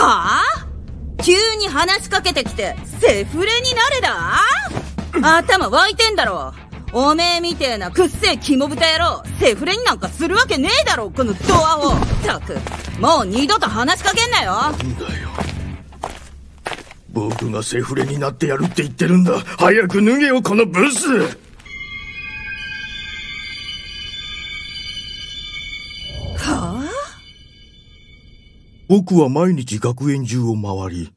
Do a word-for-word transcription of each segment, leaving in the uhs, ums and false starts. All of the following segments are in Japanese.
はぁ、急に話しかけてきて、セフレになれだ頭湧いてんだろ。おめえみてえなくっせえ肝豚野郎、セフレになんかするわけねえだろ、このドアホ。ったく、もう二度と話しかけんなよ。 なんだよ。僕がセフレになってやるって言ってるんだ。早く脱げよ、このブス。 はぁ、 僕は毎日学園中を回り。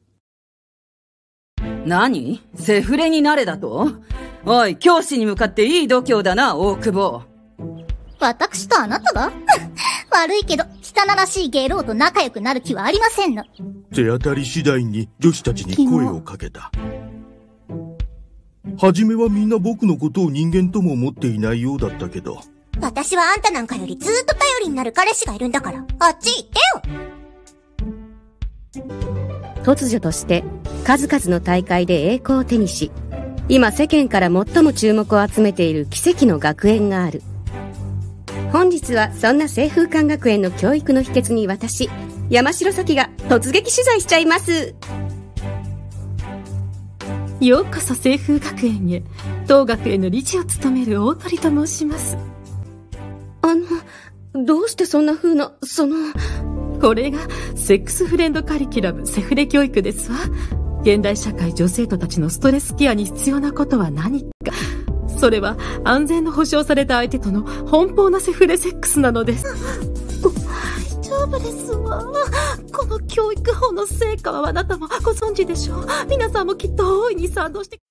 何？セフレになれだと？おい、教師に向かっていい度胸だな、大久保。 私とあなたが悪いけど、汚らしいゲロウと仲良くなる気はありませんの。 手当たり次第に女子たちに声をかけた。はじめはみんな僕のことを人間とも思っていないようだったけど。 私はあんたなんかよりずーっと頼りになる彼氏がいるんだから、あっち行ってよ。 突如として数々の大会で栄光を手にし、今世間から最も注目を集めている奇跡の学園がある。本日はそんな清風館学園の教育の秘訣に私、山城咲が突撃取材しちゃいます。 ようこそ清風学園へ。当学園の理事を務める大鳥と申します。 あの、どうしてそんな風な、そのこれがセックスフレンドカリキュラムセフレ教育ですわ。現代社会女性徒たちのストレスケアに必要なことは何か。それは安全の保障された相手との奔放なセフレセックスなのです。大丈夫ですわ。この教育法の成果はあなたもご存知でしょう。皆さんもきっと大いに賛同して